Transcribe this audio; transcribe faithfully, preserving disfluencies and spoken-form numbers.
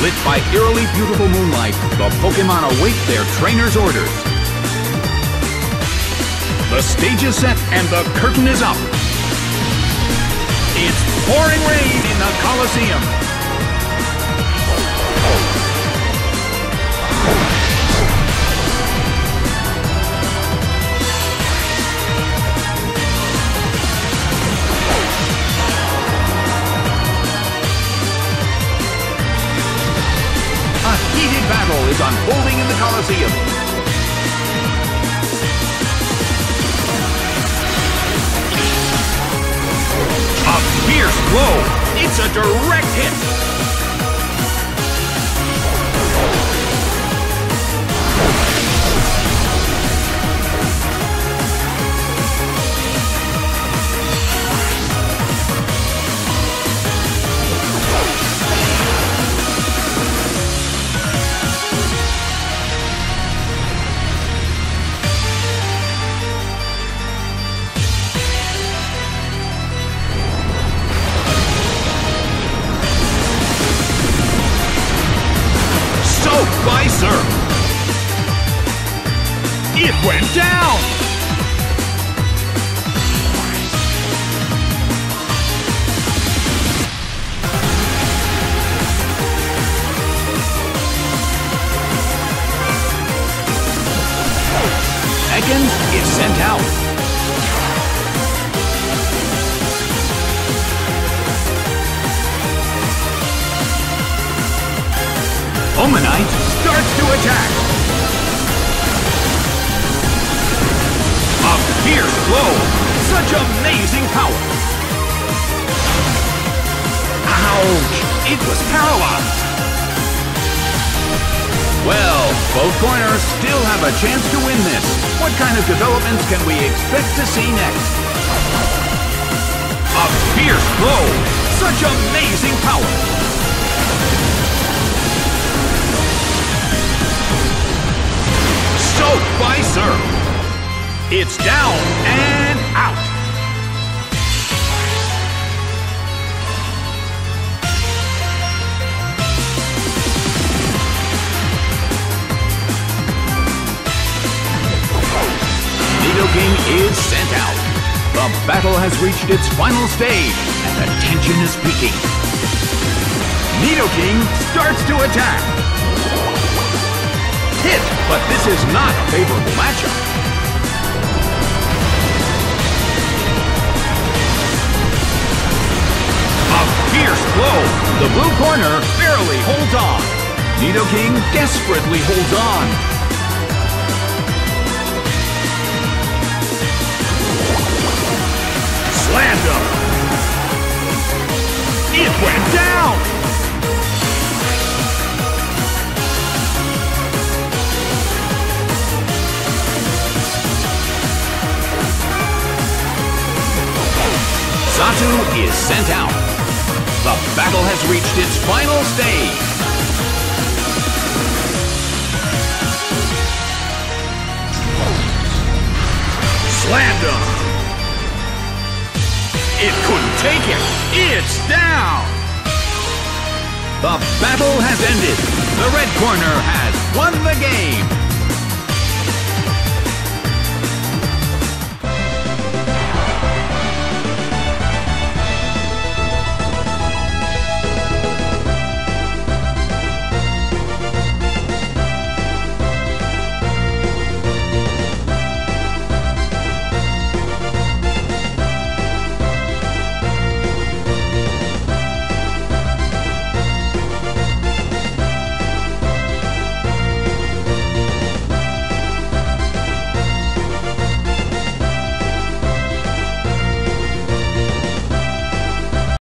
Lit by eerily beautiful moonlight, the Pokémon await their trainer's orders. The stage is set and the curtain is up. It's pouring rain in the Colosseum. A heated battle is unfolding in the Colosseum. A fierce blow! It's a direct hit! By Surf. It went down! Ekans is sent out. Omanite starts to attack. A fierce blow. Such amazing power. Ouch! It was paralyzed. Well, both corners still have a chance to win this. What kind of developments can we expect to see next? A fierce blow. Such amazing power. Soaked by Surf. It's down and out. Nidoking is sent out. The battle has reached its final stage, and the tension is peaking. Nidoking starts to attack. Hit, but this is not a favorable matchup. A fierce blow. The blue corner barely holds on. Nidoking desperately holds on. Slammed him. It went down. Xatu is sent out. The battle has reached its final stage. Slammed him. It couldn't take him. It's down. The battle has ended. The red corner has won the game.